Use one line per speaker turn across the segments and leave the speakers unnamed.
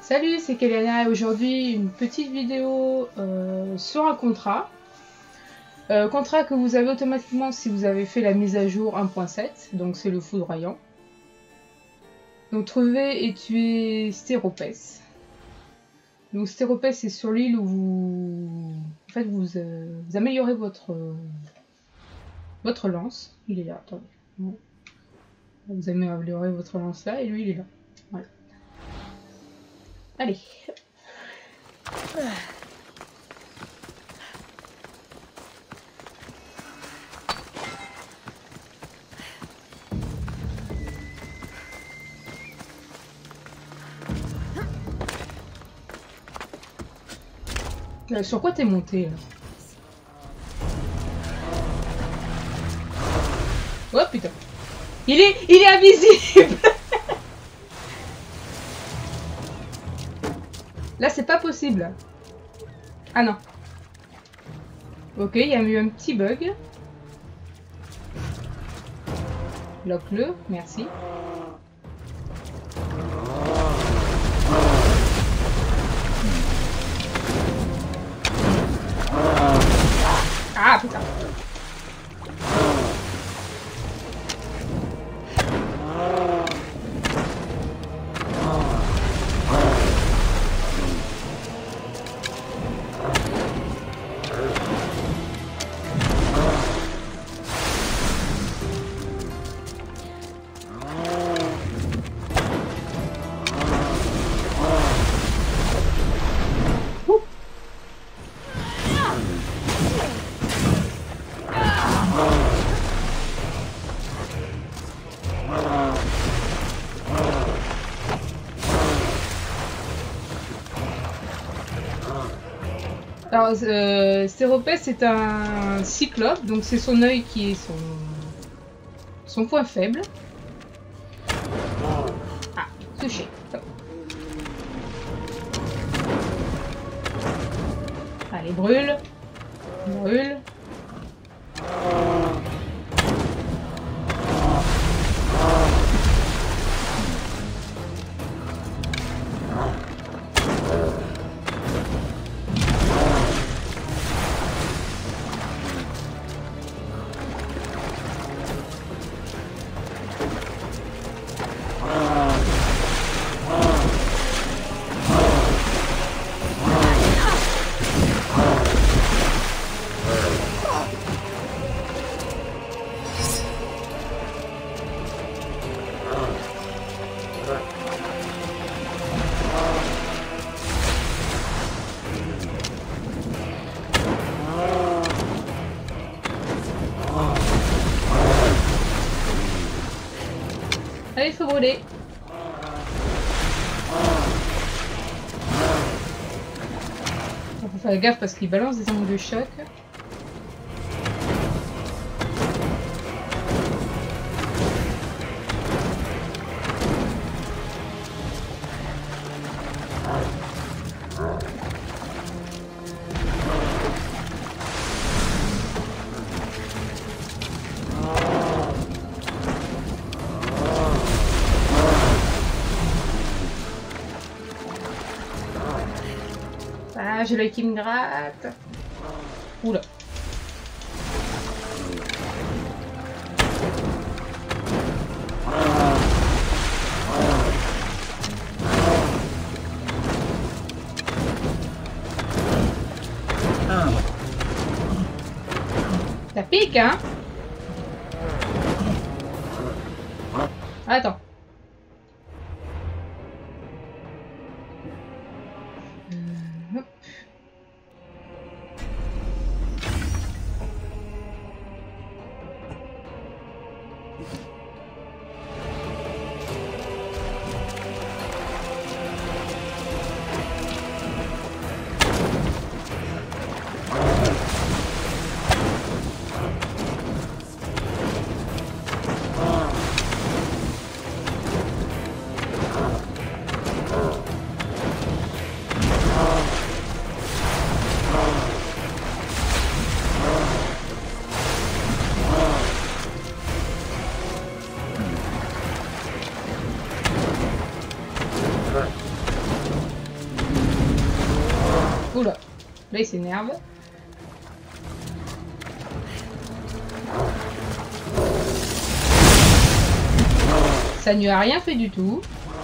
Salut, c'est Kelena et aujourd'hui une petite vidéo sur un contrat. Contrat que vous avez automatiquement si vous avez fait la mise à jour 1.7, donc c'est le foudroyant. Donc trouver et tuer Stéropès. Donc Stéropès c'est sur l'île où vous améliorez votre lance. Il est là, attendez. Vous améliorez votre lance là et lui il est là. Voilà. Allez. Sur quoi t'es monté là? Oh putain. Il est invisible. Là c'est pas possible. Ah non. Ok, il y a eu un petit bug. Lock-le, merci. Ah putain. Alors, Stéropès c'est un cyclope, donc c'est son œil qui est son point faible. Ah, touché. Allez, brûle. Brûle. Allez, il faut brûler. Il faut faire gaffe parce qu'il balance des ondes de choc. Ah, j'ai l'œil qui me gratte. Oula. Ça pique, hein? Attends. Hop. Là, il s'énerve. Ça ne lui a rien fait du tout.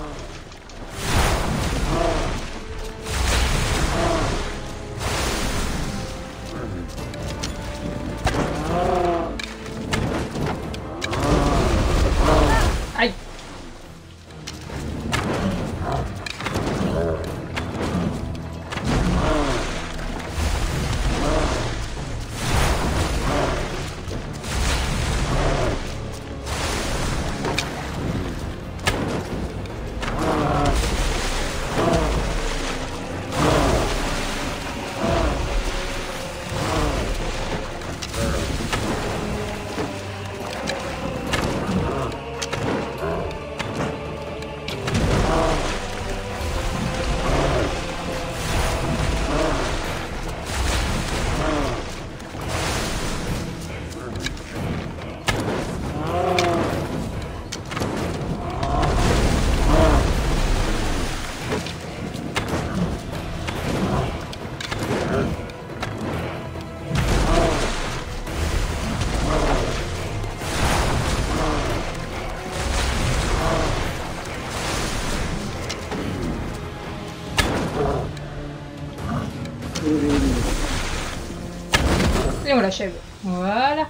Aïe. Et on l'achève. Voilà.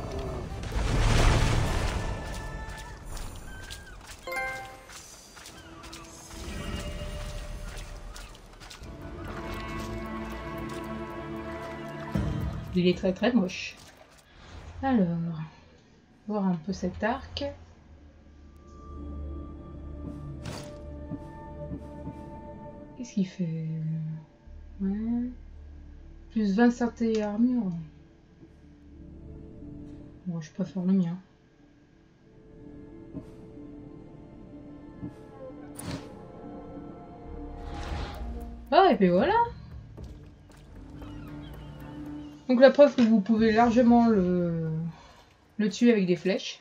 Il est très très moche. Alors, voir un peu cet arc. Qu'est-ce qu'il fait? Ouais. Plus 20 santé et armure. Bon, je préfère le mien. Ah, et puis voilà. Donc la preuve que vous pouvez largement le tuer avec des flèches.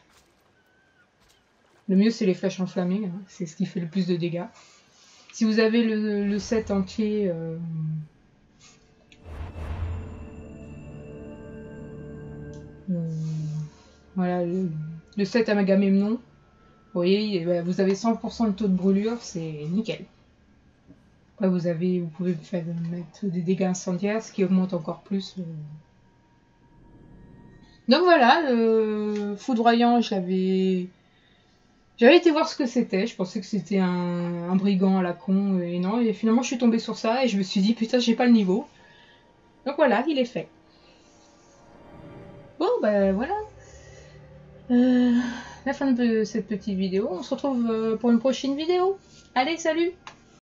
Le mieux c'est les flèches enflammées, hein. C'est ce qui fait le plus de dégâts. Si vous avez le set entier... voilà, le set Agamemnon, vous voyez, vous avez 100% de taux de brûlure, c'est nickel. Après vous pouvez mettre des dégâts incendiaires, ce qui augmente encore plus. Donc voilà, foudroyant, j'avais été voir ce que c'était, je pensais que c'était un brigand à la con, et non, et finalement je suis tombée sur ça, et je me suis dit, putain, j'ai pas le niveau. Donc voilà, il est fait. Bon, ben voilà. La fin de cette petite vidéo. On se retrouve pour une prochaine vidéo. Allez, salut!